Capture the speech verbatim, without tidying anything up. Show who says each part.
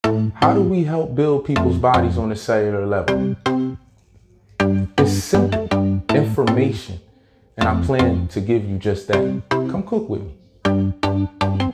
Speaker 1: How do we help build people's bodies on a cellular level? It's simple information, and I plan to give you just that. Come cook with me.